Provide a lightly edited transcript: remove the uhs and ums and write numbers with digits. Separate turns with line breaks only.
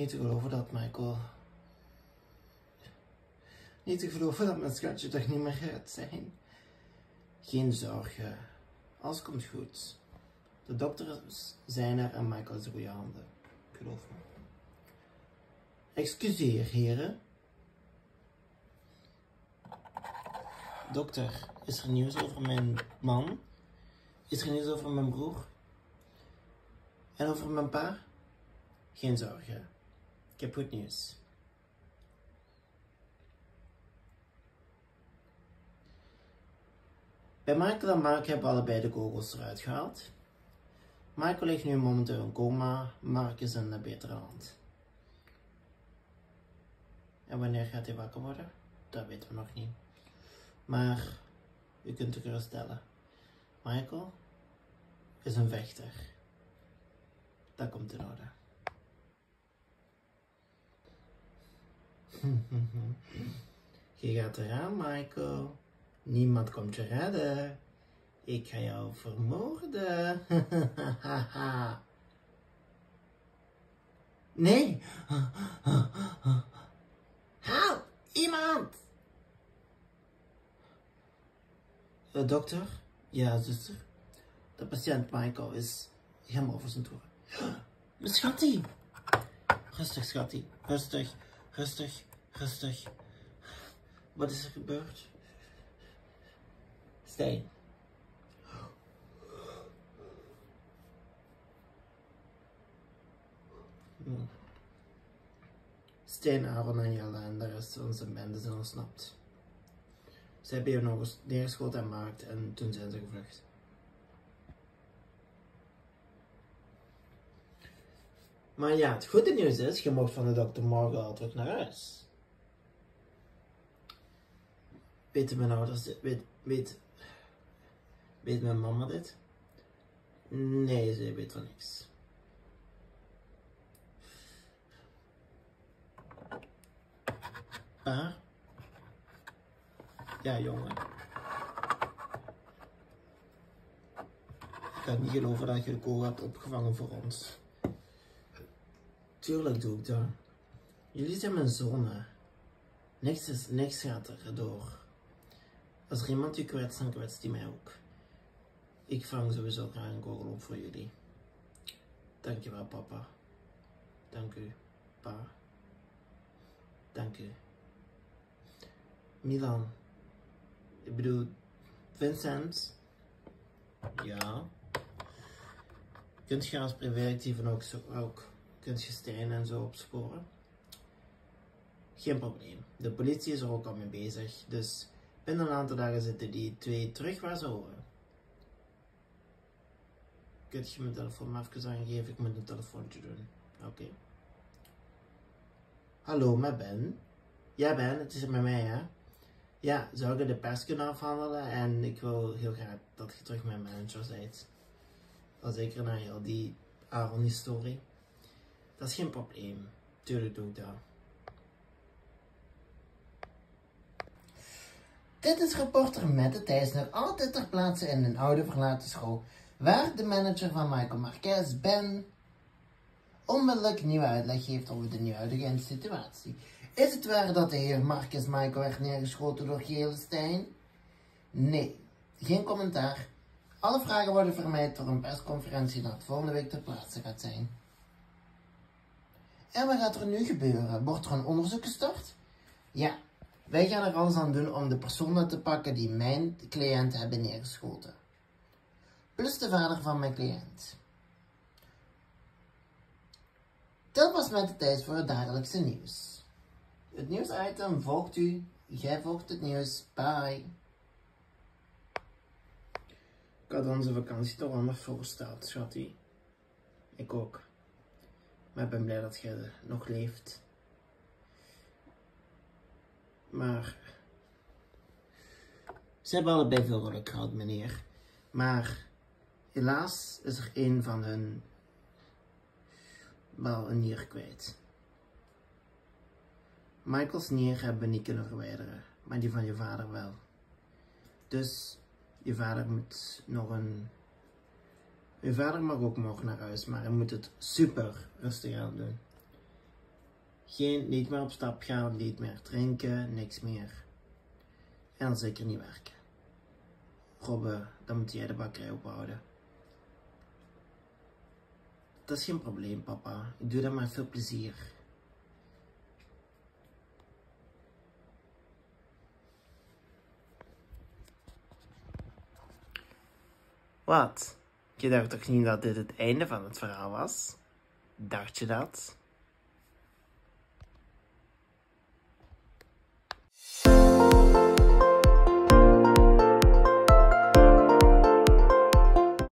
Niet te geloven dat Michael... Niet te geloven dat mijn schatje toch niet meer gaat zijn. Geen zorgen. Alles komt goed. De dokters zijn er en Michael is in goede handen. Geloof me. Excuseer, heren. Dokter, is er nieuws over mijn man? Is er nieuws over mijn broer? En over mijn pa? Geen zorgen. Ik heb goed nieuws. Bij Michael en Mark hebben allebei de kogels eruit gehaald. Michael ligt nu momenteel in coma, Mark is in een betere hand. En wanneer gaat hij wakker worden? Dat weten we nog niet. Maar u kunt u geruststellen. Michael is een vechter. Dat komt in orde. Je gaat eraan, Michael. Niemand komt je redden. Ik ga jou vermoorden. Nee. Help! Iemand! Dokter? Ja, zuster. De patiënt Michael is helemaal over zijn toeren. Mijn schattie! Rustig, schattie. Rustig, rustig, rustig. Wat is er gebeurd? Stijn. Stijn, Aaron en Jelle en de rest van zijn bende zijn ontsnapt. Ze hebben hier nog eens neergeschoten en maakt en toen zijn ze gevlucht. Maar ja, het goede nieuws is, je mag van de dokter morgen al terug naar huis. Weten mijn ouders, weet mijn mama dit? Nee, ze weet van niks. Pa? Ja, jongen. Ik kan niet geloven dat je de kogel hebt opgevangen voor ons. Tuurlijk doe ik dat. Jullie zijn mijn zonen. Niks gaat er door. Als er iemand u kwetst, dan kwetst hij mij ook. Ik vang sowieso graag een kogel op voor jullie. Dankjewel, papa. Dank u, pa. Dank u. Milan. Ik bedoel, Vincent. Ja. Kunt je als privéactieven ook kunt je Stijn en zo opsporen? Geen probleem. De politie is er ook al mee bezig. Dus binnen een aantal dagen zitten die twee terug waar ze horen. Kunt je mijn telefoon maar even aangeven? Ik moet een telefoontje doen. Oké. Hallo, met Ben. Ja, Ben, het is met mij, hè? Ja, zou ik de pers kunnen afhandelen en ik wil heel graag dat je terug mijn manager bent. Al zeker na heel die Aaron-historie. Dat is geen probleem. Tuurlijk doe ik dat. Dit is reporter Mette Thijsner, altijd ter plaatse in een oude verlaten school, waar de manager van Michael Marquez, Ben, onmiddellijk nieuwe uitleg geeft over de nu huidige situatie. Is het waar dat de heer Marquez Michael werd neergeschoten door Gele Stijn? Nee, geen commentaar. Alle vragen worden vermijd door een persconferentie dat volgende week ter plaatse gaat zijn. En wat gaat er nu gebeuren? Wordt er een onderzoek gestart? Ja, wij gaan er alles aan doen om de personen te pakken die mijn cliënt hebben neergeschoten. Plus de vader van mijn cliënt. Dat was met de tijd voor het dagelijkse nieuws. Het nieuwsitem volgt u. Jij volgt het nieuws. Bye. Ik had onze vakantie toch anders voorgesteld, schattie. Ik ook. Maar ik ben blij dat jij nog leeft. Maar ze hebben allebei veel geluk gehad, meneer. Maar helaas is er een van hun wel een nier kwijt. Michael's nier hebben we niet kunnen verwijderen, maar die van je vader wel. Dus je vader moet nog een... Je vader mag ook morgen naar huis, maar hij moet het super rustig aan doen. Niet meer op stap gaan, niet meer drinken, niks meer. En zeker niet werken. Robbe, dan moet jij de bakkerij ophouden. Dat is geen probleem, papa. Ik doe dat met veel plezier. Wat? Je dacht toch niet dat dit het einde van het verhaal was? Dacht je dat?